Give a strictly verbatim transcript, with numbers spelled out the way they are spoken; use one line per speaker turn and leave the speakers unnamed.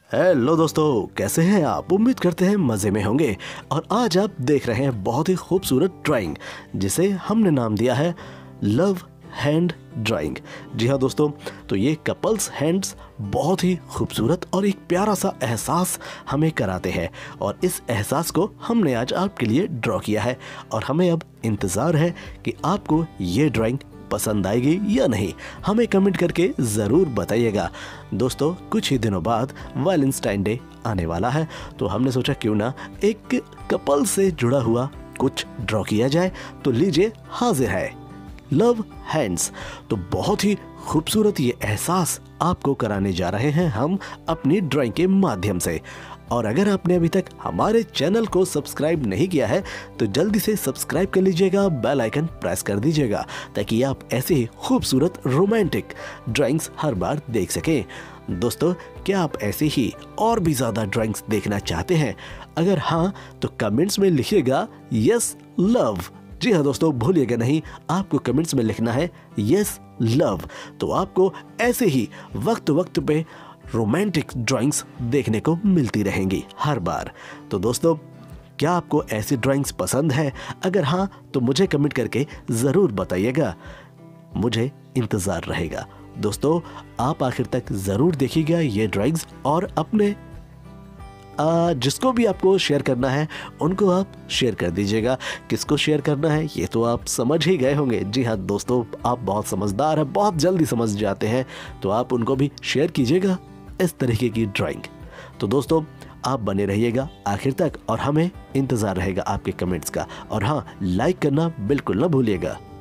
Hello दोस्तों, कैसे हैं आप? उम्मीद करते हैं मज़े में होंगे। और आज आप देख रहे हैं बहुत ही खूबसूरत ड्राइंग जिसे हमने नाम दिया है लव हैंड ड्राइंग। जी हाँ दोस्तों, तो ये कपल्स हैंड्स बहुत ही खूबसूरत और एक प्यारा सा एहसास हमें कराते हैं और इस एहसास को हमने आज आपके लिए ड्रॉ किया है और हमें अब इंतज़ार है कि आपको ये ड्राइंग पसंद आएगी या नहीं। हमें कमेंट करके ज़रूर बताइएगा। दोस्तों, कुछ ही दिनों बाद वैलेंटाइन डे आने वाला है, तो हमने सोचा क्यों ना एक कपल से जुड़ा हुआ कुछ ड्रॉ किया जाए। तो लीजिए, हाजिर है लव हैंड्स। तो बहुत ही खूबसूरत ये एहसास आपको कराने जा रहे हैं हम अपनी ड्राइंग के माध्यम से। और अगर आपने अभी तक हमारे चैनल को सब्सक्राइब नहीं किया है तो जल्दी से सब्सक्राइब कर लीजिएगा, बेल आइकन प्रेस कर दीजिएगा ताकि आप ऐसे ही खूबसूरत रोमांटिक ड्राइंग्स हर बार देख सकें। दोस्तों, क्या आप ऐसे ही और भी ज़्यादा ड्राइंग्स देखना चाहते हैं? अगर हाँ तो कमेंट्स में लिखिएगा यस लव। जी हाँ दोस्तों, भूलिएगा नहीं, आपको कमेंट्स में लिखना है यस लव। तो आपको ऐसे ही वक्त वक्त पे रोमांटिक ड्राइंग्स देखने को मिलती रहेंगी हर बार। तो दोस्तों, क्या आपको ऐसी ड्राइंग्स पसंद है? अगर हाँ तो मुझे कमेंट करके ज़रूर बताइएगा, मुझे इंतज़ार रहेगा। दोस्तों, आप आखिर तक ज़रूर देखिएगा ये ड्राइंग्स और अपने आ, जिसको भी आपको शेयर करना है उनको आप शेयर कर दीजिएगा। किसको शेयर करना है ये तो आप समझ ही गए होंगे। जी हाँ दोस्तों, आप बहुत समझदार हैं, बहुत जल्दी समझ जाते हैं, तो आप उनको भी शेयर कीजिएगा इस तरीके की ड्राइंग। तो दोस्तों, आप बने रहिएगा आखिर तक और हमें इंतज़ार रहेगा आपके कमेंट्स का। और हाँ, लाइक करना बिल्कुल ना भूलिएगा।